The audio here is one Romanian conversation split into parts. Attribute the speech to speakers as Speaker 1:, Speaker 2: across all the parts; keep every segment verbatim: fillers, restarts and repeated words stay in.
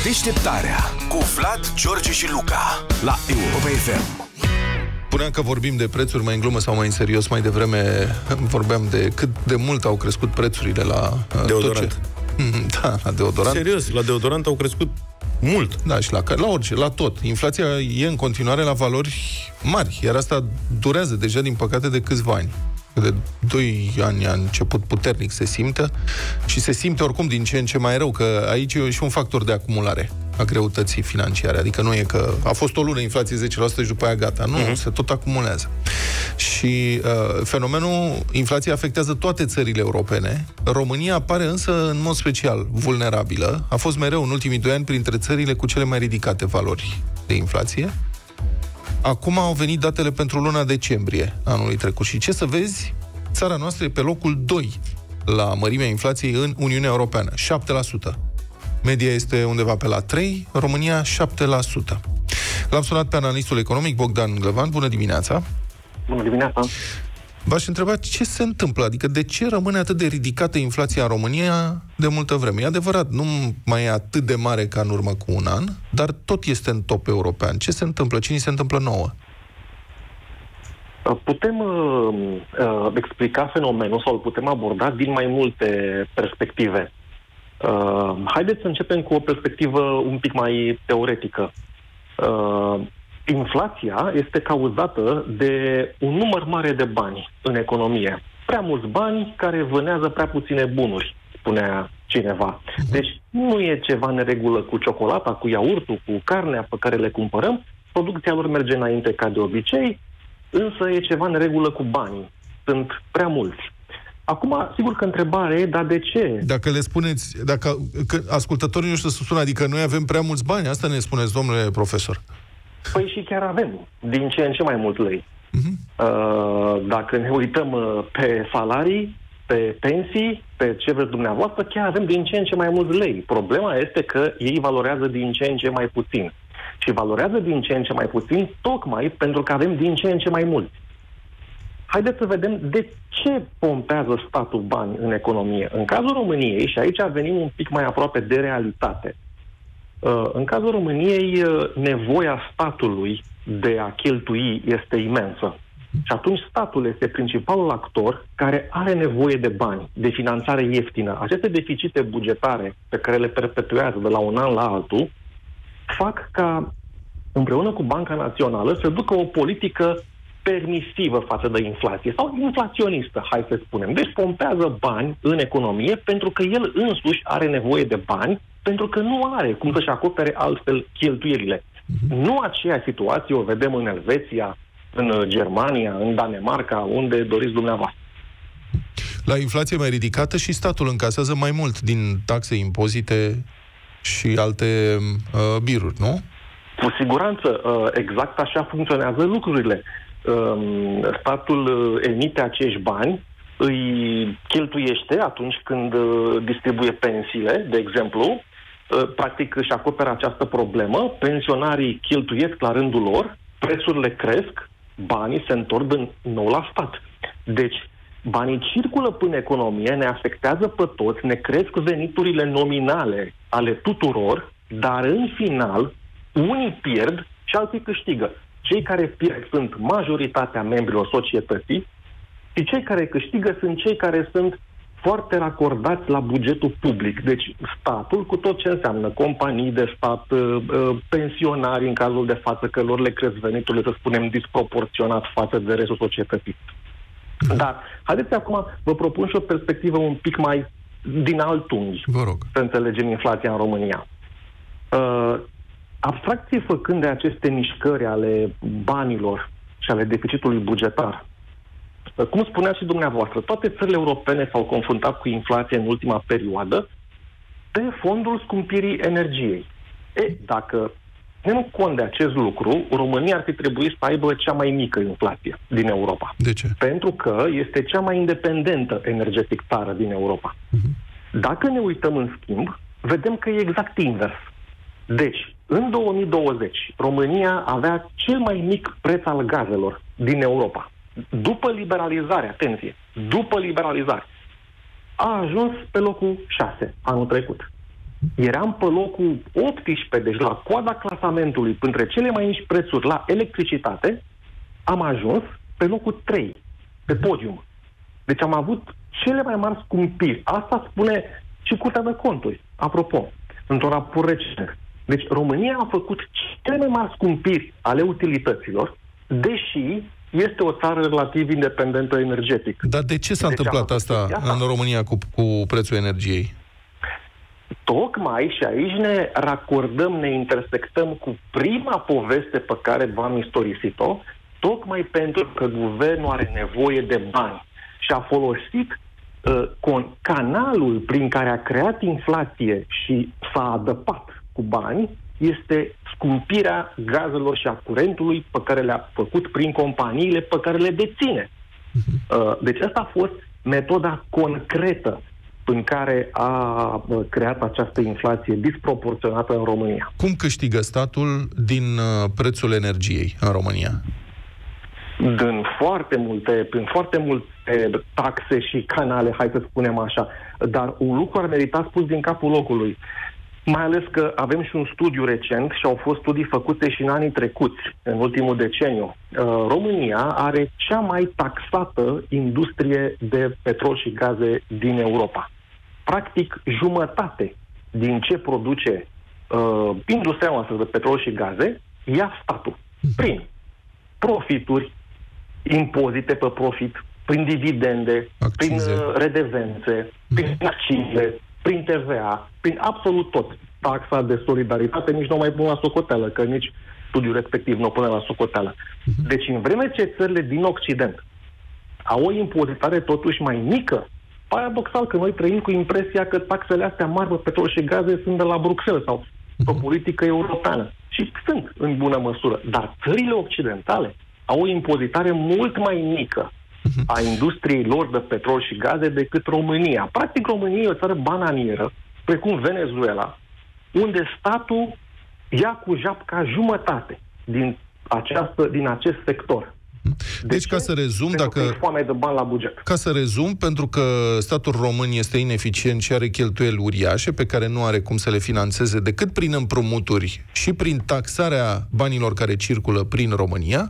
Speaker 1: Deșteptarea cu Vlad, George și Luca la Europa F M.
Speaker 2: Spuneam că vorbim de prețuri mai în glumă sau mai în serios. Mai devreme vorbeam de cât de mult au crescut prețurile la
Speaker 3: deodorant.
Speaker 2: Ce... Da, la deodorant.
Speaker 3: Serios, la deodorant au crescut mult.
Speaker 2: Da, și la, la orice, la tot. Inflația e în continuare la valori mari, iar asta durează deja, din păcate, de câțiva ani. De doi ani a început puternic, se simte și se simte oricum din ce în ce mai rău, că aici e și un factor de acumulare a greutății financiare. Adică nu e că a fost o lună inflație zece la sută și după aia gata. Nu, uh-huh. se tot acumulează. Și uh, fenomenul inflației afectează toate țările europene. România apare însă în mod special vulnerabilă. A fost mereu în ultimii doi ani printre țările cu cele mai ridicate valori de inflație. Acum au venit datele pentru luna decembrie anului trecut și ce să vezi, țara noastră e pe locul doi la mărimea inflației în Uniunea Europeană, șapte la sută. Media este undeva pe la trei, România șapte la sută. L-am sunat pe analistul economic Bogdan Glăvan. Bună dimineața!
Speaker 4: Bună dimineața!
Speaker 2: V-aș întreba ce se întâmplă, adică de ce rămâne atât de ridicată inflația în România de multă vreme? E adevărat, nu mai e atât de mare ca în urmă cu un an, dar tot este în top european. Ce se întâmplă? Ce ni se întâmplă nouă?
Speaker 4: Putem uh, uh, explica fenomenul sau îl putem aborda din mai multe perspective. Uh, haideți să începem cu o perspectivă un pic mai teoretică. Uh, Inflația este cauzată de un număr mare de bani în economie. Prea mulți bani care vânează prea puține bunuri, spunea cineva. Deci nu e ceva în regulă cu ciocolata, cu iaurtul, cu carnea pe care le cumpărăm. Producția lor merge înainte ca de obicei, însă e ceva în regulă cu banii. Sunt prea mulți. Acum, sigur că întrebarea e, dar de ce?
Speaker 2: Dacă le spuneți, dacă că ascultătorii nu știu să spună, adică noi avem prea mulți bani, asta ne spuneți, domnule profesor.
Speaker 4: Păi și chiar avem, din ce în ce mai mult lei. Uh-huh. Uh, dacă ne uităm uh, pe salarii, pe pensii, pe ce vreți dumneavoastră, chiar avem din ce în ce mai mulți lei. Problema este că ei valorează din ce în ce mai puțin. Și valorează din ce în ce mai puțin tocmai pentru că avem din ce în ce mai mulți. Haideți să vedem de ce pompează statul bani în economie. În cazul României, și aici venim un pic mai aproape de realitate, în cazul României, nevoia statului de a cheltui este imensă. Și atunci statul este principalul actor care are nevoie de bani, de finanțare ieftină. Aceste deficite bugetare pe care le perpetuează de la un an la altul fac ca, împreună cu Banca Națională, să ducă o politică permisivă față de inflație sau inflaționistă, hai să spunem. Deci pompează bani în economie pentru că el însuși are nevoie de bani, pentru că nu are cum să-și acopere altfel cheltuielile. Nu aceeași situație o vedem în Elveția, în Germania, în Danemarca, unde doriți dumneavoastră.
Speaker 2: La inflație mai ridicată și statul încasează mai mult din taxe, impozite și alte uh, biruri, nu?
Speaker 4: Cu siguranță, uh, exact așa funcționează lucrurile. Uh, statul uh, emite acești bani, îi cheltuiește atunci când uh, distribuie pensiile, de exemplu, practic își acoperă această problemă, pensionarii cheltuiesc la rândul lor, prețurile cresc, banii se întorc din nou la stat. Deci, banii circulă până economie, ne afectează pe toți, ne cresc veniturile nominale ale tuturor, dar în final, unii pierd și alții câștigă. Cei care pierd sunt majoritatea membrilor societății și cei care câștigă sunt cei care sunt foarte racordați la bugetul public. Deci statul, cu tot ce înseamnă companii de stat, pensionari în cazul de față, că lor le cresc veniturile, să spunem, disproporționat față de restul societății. Dar, haideți acum, vă propun și o perspectivă un pic mai din alt unghi,
Speaker 2: vă rog,
Speaker 4: să înțelegem inflația în România. Uh, abstracție făcând de aceste mișcări ale banilor și ale deficitului bugetar, cum spuneați și dumneavoastră, toate țările europene s-au confruntat cu inflație în ultima perioadă pe fondul scumpirii energiei. E, dacă ținem cont de acest lucru, România ar fi trebuit să aibă cea mai mică inflație din Europa.
Speaker 2: De ce?
Speaker 4: Pentru că este cea mai independentă energetic țară din Europa. Uh-huh. Dacă ne uităm în schimb, vedem că e exact invers. Deci, în două mii douăzeci, România avea cel mai mic preț al gazelor din Europa. După liberalizare, atenție, după liberalizare, a ajuns pe locul șase anul trecut. Eram pe locul optsprezece, deci la coada clasamentului, între cele mai mici prețuri la electricitate, am ajuns pe locul trei, pe podium. Deci am avut cele mai mari scumpiri. Asta spune și Curtea de Conturi, apropo, într-un raport recent. Deci România a făcut cele mai mari scumpiri ale utilităților, deși este o țară relativ independentă energetic.
Speaker 2: Dar de ce s-a deci întâmplat asta, asta în România cu, cu prețul energiei?
Speaker 4: Tocmai, și aici ne racordăm, ne intersectăm cu prima poveste pe care v-am istorisit-o, tocmai pentru că guvernul are nevoie de bani și a folosit uh, canalul prin care a creat inflație și s-a adăpat cu bani, este scumpirea gazelor și a curentului pe care le-a făcut prin companiile pe care le deține. Uh, deci asta a fost metoda concretă în care a creat această inflație disproporționată în România.
Speaker 2: Cum câștigă statul din uh, prețul energiei în România?
Speaker 4: Din foarte multe, prin foarte multe taxe și canale, hai să spunem așa. Dar un lucru ar merita spus din capul locului. Mai ales că avem și un studiu recent și au fost studii făcute și în anii trecuți, în ultimul deceniu. Uh, România are cea mai taxată industrie de petrol și gaze din Europa. Practic, jumătate din ce produce uh, industria noastră de petrol și gaze ia statul. Prin profituri, impozite pe profit, prin dividende, accize, prin uh, redevențe, prin accize, prin T V A, prin absolut tot. Taxa de solidaritate nici nu mai pun la socoteală, că nici studiul respectiv nu o pune la socoteală. Deci, în vreme ce țările din Occident au o impozitare totuși mai mică, paradoxal că noi trăim cu impresia că taxele astea mari pe petrol și gaze sunt de la Bruxelles sau pe politică europeană. Și sunt în bună măsură. Dar țările occidentale au o impozitare mult mai mică a industriei lor de petrol și gaze decât România. Practic, România e o țară bananieră, precum Venezuela, unde statul ia cu japca jumătate din, această, din acest sector.
Speaker 2: De deci, ce? ca să rezum, pentru dacă...
Speaker 4: că e foame de bani la buget.
Speaker 2: Ca să rezum, pentru că statul român este ineficient și are cheltuieli uriașe pe care nu are cum să le financeze decât prin împrumuturi și prin taxarea banilor care circulă prin România,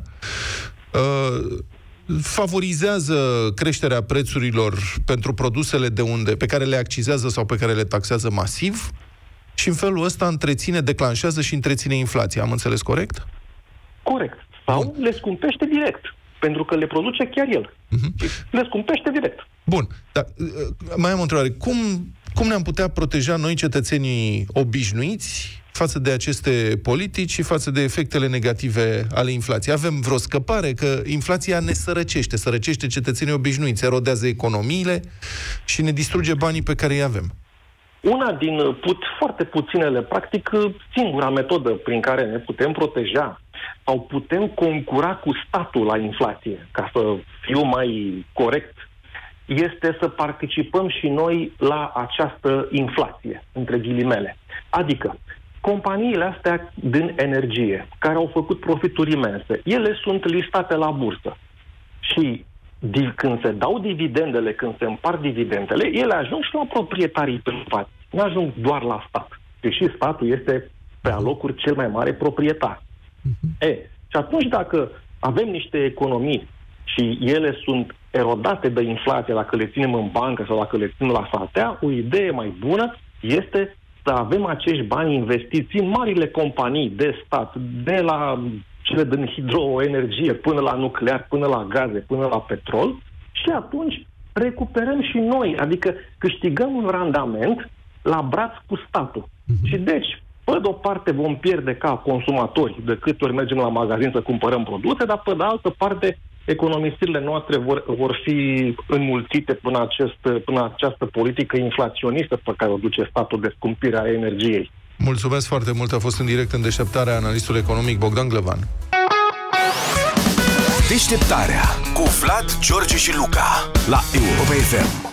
Speaker 2: uh, favorizează creșterea prețurilor pentru produsele de unde, pe care le accizează sau pe care le taxează masiv și în felul ăsta întreține, declanșează și întreține inflația. Am înțeles corect?
Speaker 4: Corect. Sau Bun. le scumpește direct, pentru că le produce chiar el. Uh-huh. Le scumpește direct.
Speaker 2: Bun. Dar mai am o întrebare. Cum, cum ne-am putea proteja noi, cetățenii obișnuiți, față de aceste politici și față de efectele negative ale inflației? Avem vreo scăpare? Că inflația ne sărăcește, sărăcește cetățenii obișnuiți, erodează economiile și ne distruge banii pe care îi avem.
Speaker 4: Una din put, foarte puținele, practic singura metodă prin care ne putem proteja sau putem concura cu statul la inflație, ca să fiu mai corect, este să participăm și noi la această inflație, între ghilimele. Adică, companiile astea din energie, care au făcut profituri imense, ele sunt listate la bursă. Și când se dau dividendele, când se împart dividendele, ele ajung și la proprietarii privați. Nu ajung doar la stat. Deși statul este pe alocuri cel mai mare proprietar. E, și atunci dacă avem niște economii și ele sunt erodate de inflație, dacă le ținem în bancă sau dacă le ținem la saltea, o idee mai bună este să avem acești bani investiți în marile companii de stat, de la cele din hidroenergie până la nuclear, până la gaze, până la petrol, și atunci recuperăm și noi, adică câștigăm un randament la braț cu statul. Mm-hmm. Și deci, pe de o parte vom pierde ca consumatori de câte ori mergem la magazin să cumpărăm produse, dar pe de altă parte economisirile noastre vor, vor fi înmulțite până, acest, până această politică inflaționistă pe care o duce statul de scumpire a energiei.
Speaker 2: Mulțumesc foarte mult. A fost în direct în Deșteptarea analistul economic Bogdan Glăvan.
Speaker 1: Deșteptarea cu Vlad, George și Luca la Europa F M.